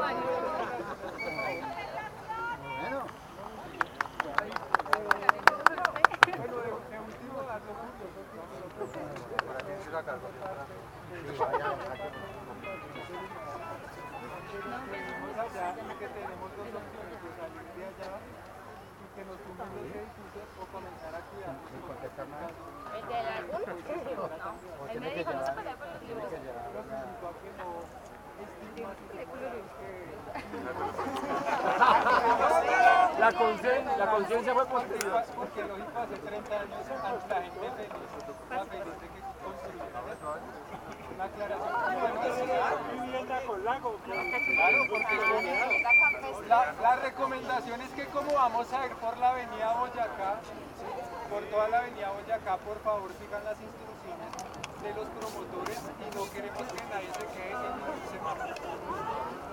Que tenemos dos opciones de salir de allá y que nos tumben los edificios o comenzar a cuidar. ¿El del álbum? Él me dijo, no se pelea por los libros. La conciencia fue positiva. Porque lógico, hace 30 años la gente feliz, la feliz de que construyeron eso. Una aclaración. Vivienda con lago. Claro, porque la recomendación es que como vamos a ir por la avenida Boyacá, por toda la avenida Boyacá, por favor sigan las instrucciones de los promotores y no queremos que nadie se quede en ningún semáforo.